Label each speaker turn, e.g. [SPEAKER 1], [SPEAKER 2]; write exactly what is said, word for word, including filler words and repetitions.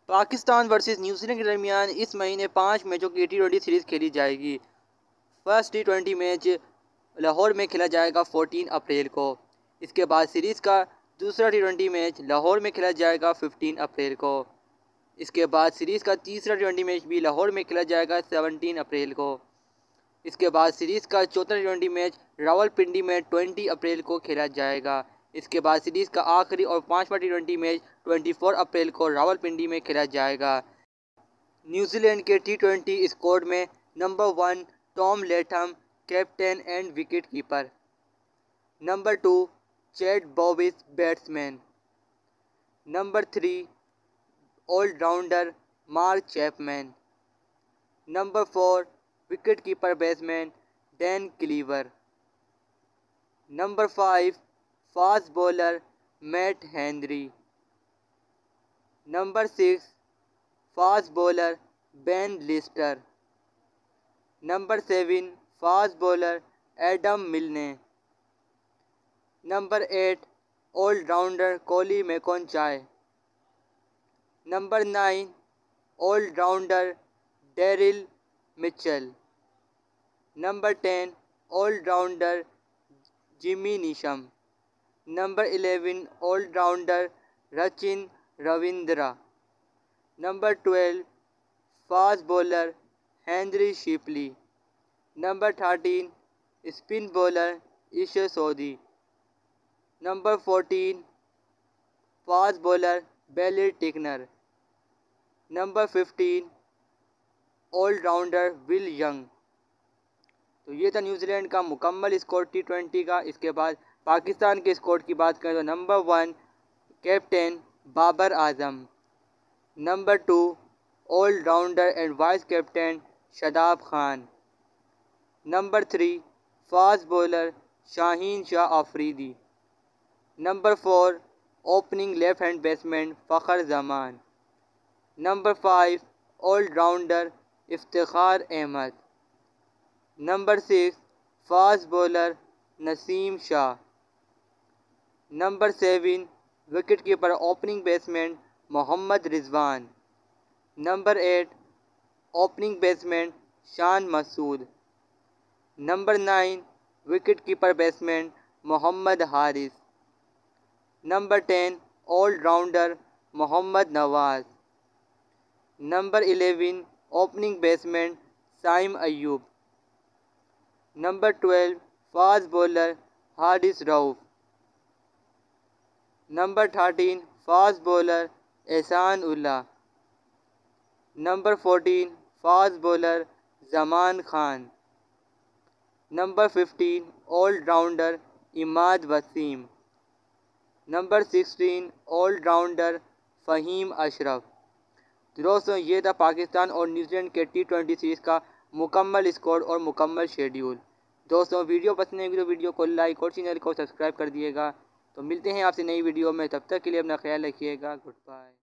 [SPEAKER 1] Pakistan versus New Zealand کے درمیان اس مہینے پانچ میچوں کی ٹی ٹوینٹی سیریز کھیلی جائے گی۔ First T twenty match Lahore میں کھیلا جائے گا فورٹین اپریل کو۔ اس کے بعد سیریز کا دوسرا ٹی ٹوینٹی میچ لاہور میں کھیلا جائے گا ففٹین اپریل کو۔ اس کے بعد سیریز کا تیسرا ٹی ٹوینٹی میچ بھی لاہور میں کھیلا جائے گا سیونٹین اپریل کو۔ اس کے بعد سیریز کا چوتھا ٹی ٹوینٹی میچ راولپنڈی میں ٹوئنٹی اپریل کو کھیلا جائے گا۔ اس کے بعد سیریز کا آخری اور پانچواں ٹی ٹوینٹی میچ چوبیس اپریل کو راولپنڈی میں کھیلا جائے گا۔ نیوزی لینڈ کے ٹی ٹوینٹی اسکواڈ میں number one Tom Latham captain and wicket keeper. Number two Chad Bowes batsman. Number three all rounder Mark Chapman. Number four wicket keeper batsman Dane Cleaver. Number five fast bowler Matt Henry. Number six fast bowler Ben Lister. Number seven fast bowler Adam Milne. Number eight all rounder Kohli McConchie. Number nine all rounder Daryl Mitchell. Number ten all rounder Jimmy Neesham. Number eleven all rounder Rachin Ravindra. Number twelve fast bowler Henry Shipley. Number thirteen spin bowler Ish Sodhi. Number fourteen fast bowler Blair Tickner. Number fifteen all rounder Will Young. تو یہ تھا New Zealand کا مکمل squad T twenty کا۔ اس کے بعد پاکستان کے squad کی بات کریں تو number one captain Babar Azam. Number two all rounder and vice captain Shadab Khan. Number three fast bowler Shaheen Shah Afridi. Number four opening left hand batsman Fakhar Zaman. Number five all rounder Iftikhar Ahmed. Number six fast bowler Naseem Shah. Number seven wicket keeper opening batsman Mohammad Rizwan. Number eight opening batsman Shan Masood. Number nine wicket keeper batsman Mohammad Haris. Number ten all rounder Muhammad Nawaz. Number eleven opening batsman Saim Ayub. Number twelve fast bowler Haris Rauf. Number thirteen fast bowler Ihsanullah. Number fourteen fast bowler Zaman Khan. Number fifteen all rounder Imad Wasim. Number sixteen all rounder Faheem Ashraf. دوستوں یہ تھا پاکستان اور New Zealand کے T twenty series کا مکمل squad اور مکمل schedule. دوستوں ویڈیو پسند ہے تو ویڈیو کو لائک اور چینل کو سبسکرائب کر دیے گا۔ تو ملتے ہیں آپ سے نئی ویڈیو میں، تب تک کے لیے اپنا خیال رکھیے گا۔ Good bye.